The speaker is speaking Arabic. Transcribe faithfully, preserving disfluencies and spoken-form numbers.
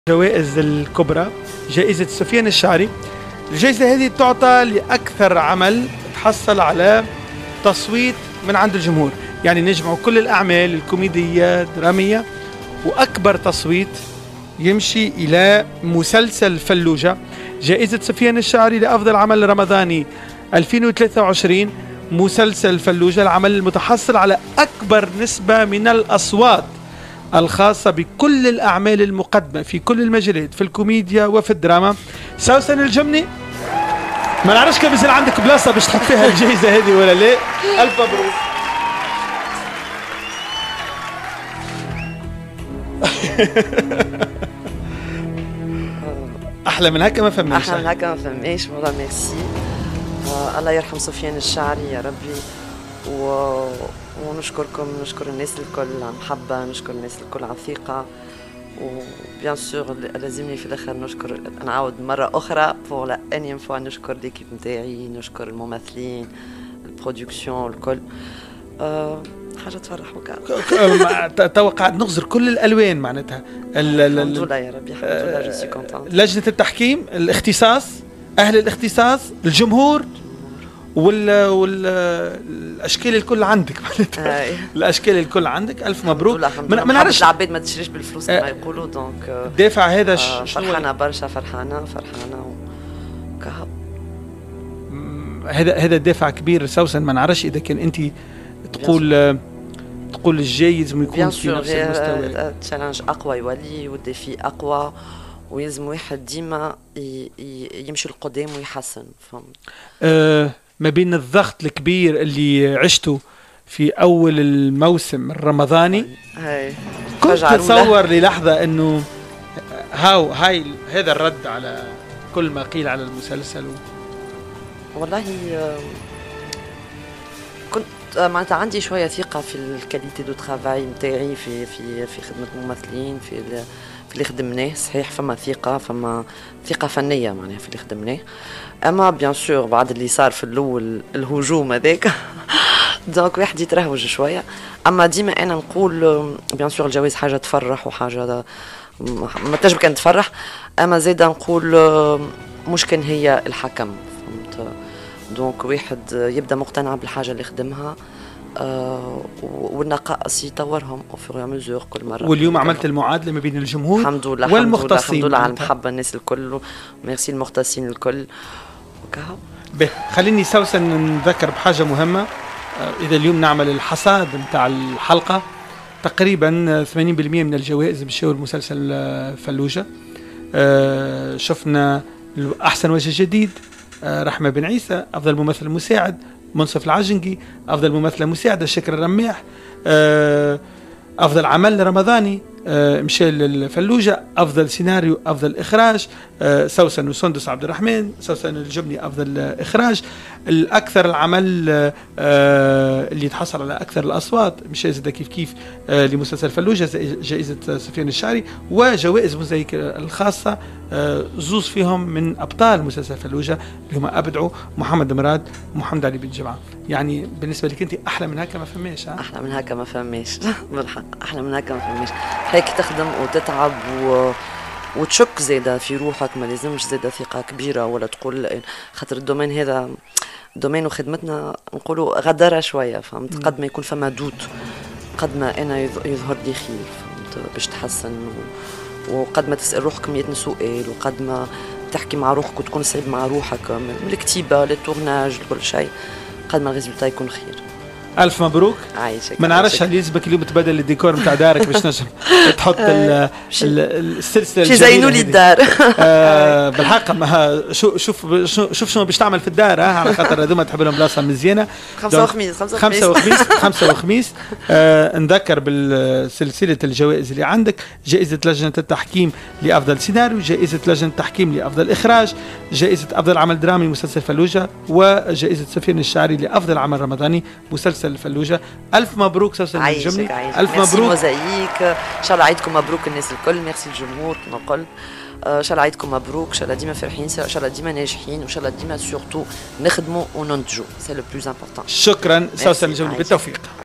الجوائز الكبرى جائزة سفيان الشعري. الجائزة هذه تعطى لأكثر عمل تحصل على تصويت من عند الجمهور، يعني نجمعوا كل الأعمال الكوميدية درامية وأكبر تصويت يمشي إلى مسلسل فلوجة. جائزة سفيان الشعري لأفضل عمل رمضاني ألفين وثلاثة وعشرين مسلسل فلوجة، العمل المتحصل على أكبر نسبة من الأصوات الخاصة بكل الأعمال المقدمة في كل المجالات، في الكوميديا وفي الدراما. سوسن الجمني، ما نعرفش كيف بيصير عندك بلاصة باش تحط فيها الجائزة هذه ولا لا. ألف مبروك. أحلى من هكا ما فهمناش. أحلى من هكا ما فهمناش. والله ميرسي. آه الله يرحم سفيان الشعري يا ربي. و... ونشكركم، نشكر الناس الكل على المحبة، نشكر الناس الكل على الثقة، وبيان سور لازمني في الاخر نشكر، نعاود مرة أخرى بور لا انيم فوا نشكر ليكيب نتاعي، نشكر الممثلين، البرودكسيون الكل. أه حاجة تفرح وكا. توا قاعد نغزر كل الألوان معناتها. الحمد لله يا ربي، الحمد لله جو سي كونتون. لجنة التحكيم، الاختصاص، أهل الاختصاص، الجمهور وال والاشكال الكل عندك معناتها. الاشكال الكل عندك. الف مبروك. ما نعرفش العباد ما تشريش بالفلوس كما يقولوا، دونك الدافع هذا آه فرحانه برشا، فرحانه فرحانه وكهو. هذا هذا الدافع كبير. سوسن ما نعرفش اذا كان انت تقول تقول الجايز ما يكون في نفس المستوى. التشالنج اقوى يولي والديفي اقوى، ويلزم واحد ديما يمشي لقدام ويحسن. فهمت؟ أه ما بين الضغط الكبير اللي عشته في أول الموسم الرمضاني، هاي كنت تتصور للحظة أنه هاو هاي هذا الرد على كل ما قيل على المسلسل؟ والله كنت معناتها عندي شوية ثقة في الكاليتي دو ترافاي نتاعي في في في خدمة الممثلين، في في اللي خدمناه. صحيح فما ثقة، فما ثقة فنية معناها في اللي خدمناه، اما بيان سور بعد اللي صار في الاول الهجوم هذاك دونك واحد يترهوج شويه. اما ديما انا نقول بيان سور الجواز حاجه تفرح وحاجه ما تنجم كان تفرح، اما زيد نقول مش كان هي الحكم. فهمت؟ دونك واحد يبدا مقتنع بالحاجه اللي خدمها، آه والنقائص يطورهم وفي مزور كل مره. واليوم عملت المعادله ما بين الجمهور الحمد لله والمختصين. الحمد لله على المحبه الناس الكل، وميرسي المختصين الكل وكهو. به خليني سوسن نذكر بحاجه مهمه. آه اذا اليوم نعمل الحصاد نتاع الحلقه، تقريبا ثمانين بالمئة من الجوائز مشاو المسلسل فلوجة. آه شفنا احسن وجه جديد آه رحمه بن عيسى، افضل ممثل مساعد منصف العجنقي، أفضل ممثلة مساعدة شكر الرماح، أفضل عمل رمضاني مشى للفلوجة، أفضل سيناريو، أفضل إخراج سوسن وسندس عبد الرحمن، سوسن الجمني أفضل إخراج. الأكثر العمل اللي تحصل على أكثر الأصوات مشى زاد كيف كيف لمسلسل فلوجة، جائزة سفيان الشعري، وجوائز موزايك الخاصة زوز فيهم من أبطال مسلسل فلوجة اللي هم أبدعوا محمد مراد ومحمد علي بن جمعة. يعني بالنسبة لك أنت أحلى من هكا ما فماش؟ أحلى من هكا ما فماش بالحق، أحلى من هكا ما فماش. هيك تخدم وتتعب و... وتشك زيادة في روحك، ما لازمش زيادة ثقة كبيرة ولا تقول خاطر الدومين هذا دومين وخدمتنا نقولوا غدرة شوية. فهمت؟ قد ما يكون فما دوت، قد ما أنا يظهر لي خير. فهمت؟ باش تحسن و... وقد ما تسأل روحك مئة سؤال، وقد ما تحكي مع روحك وتكون صعيب مع روحك من الكتيبة للتورناج لكل شيء، قد ما الريزلتا يكون خير. ألف مبروك. عايشك. ما نعرفش هل يلزمك اليوم تبدل الديكور نتاع دارك باش نجم تحط السلسله شي زينوا لي الدار. آه بالحق ما شوف شوف شوف شنو باش تعمل في الدار، على خاطر هذوما تحب لهم بلاصه مزيانه. خمسة وخميس خمسة وخميس خمسة وخميس. آه نذكر بالسلسله الجوائز اللي عندك: جائزه لجنه التحكيم لافضل سيناريو، جائزه لجنه التحكيم لافضل اخراج، جائزه افضل عمل درامي مسلسل فلوجة، وجائزه سفيان الشعري لافضل عمل رمضاني مسلسل الفلوجة. ألف مبروك سوسن الجمني. ألف مبروك. موزايك. إن شاء الله عيدكم مبروك الناس الكل. ميرسي الجمهور كما قلت. إن شاء الله عيدكم مبروك، إن شاء الله ديما فرحين، إن شاء الله ديما ناجحين، وإن شاء الله ديما سورتو نخدموا وننتجوا. سي لو بلوز امبورطون. شكرا سوسن الجمني، بالتوفيق.